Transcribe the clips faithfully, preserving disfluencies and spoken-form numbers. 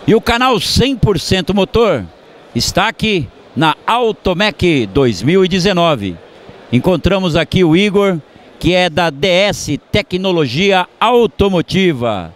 E o canal cem por cento Motor está aqui na Automec dois mil e dezenove. Encontramos aqui o Igor, que é da D S Tecnologia Automotiva.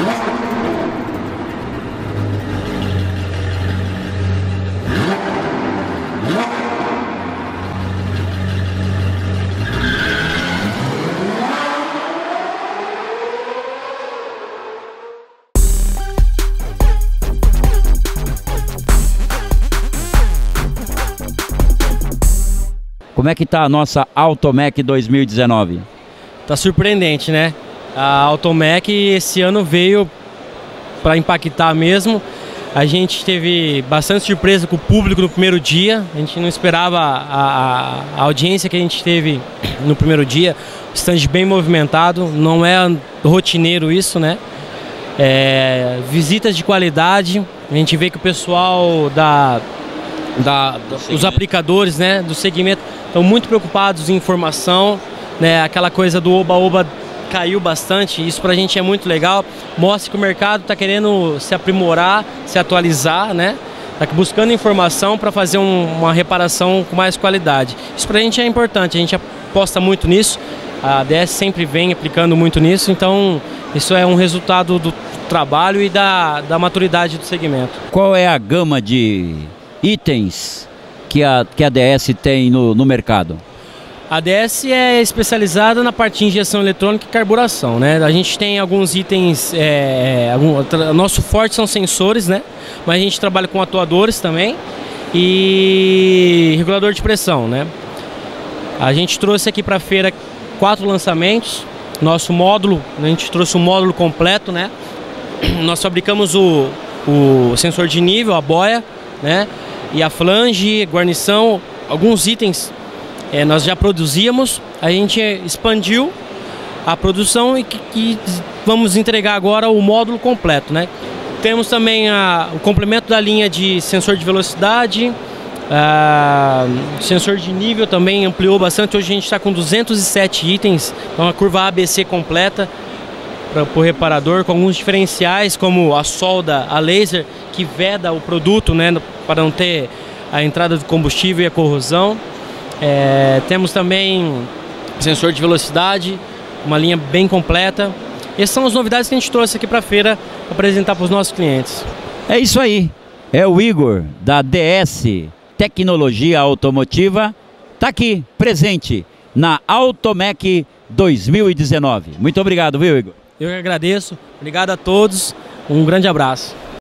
Como é que tá a nossa Automec dois mil e dezenove? Tá surpreendente, né? A Automec esse ano veio para impactar mesmo. A gente teve bastante surpresa com o público no primeiro dia. A gente não esperava a, a, a audiência que a gente teve no primeiro dia. O stand bem movimentado, não é rotineiro isso, né? É, visitas de qualidade. A gente vê que o pessoal da, da, dos aplicadores, né, do segmento estão muito preocupados em informação, né? Aquela coisa do oba-oba caiu bastante, isso pra gente é muito legal. Mostra que o mercado está querendo se aprimorar, se atualizar, né? Tá buscando informação para fazer um, uma reparação com mais qualidade. Isso pra gente é importante, a gente aposta muito nisso, a D S sempre vem aplicando muito nisso, então isso é um resultado do trabalho e da, da maturidade do segmento. Qual é a gama de itens que a, que a D S tem no, no mercado? A D S é especializada na parte de injeção eletrônica e carburação, né? A gente tem alguns itens, é, algum, tra, nosso forte são sensores, né? Mas a gente trabalha com atuadores também e regulador de pressão, né? A gente trouxe aqui para a feira quatro lançamentos. Nosso módulo, a gente trouxe um módulo completo, né? Nós fabricamos o, o sensor de nível, a boia, né? E a flange, guarnição, alguns itens é, nós já produzíamos, a gente expandiu a produção e que, que vamos entregar agora o módulo completo, né? Temos também a, o complemento da linha de sensor de velocidade, a, sensor de nível também ampliou bastante, hoje a gente está com duzentos e sete itens, então a curva A B C completa para o reparador, com alguns diferenciais como a solda a laser que veda o produto, né, para não ter a entrada do combustível e a corrosão. É, temos também sensor de velocidade, uma linha bem completa. Essas são as novidades que a gente trouxe aqui para a feira para apresentar para os nossos clientes. É isso aí, é o Igor da D S Tecnologia Automotiva, tá aqui presente na Automec dois mil e dezenove. Muito obrigado, viu, Igor? Eu que agradeço, obrigado a todos, um grande abraço.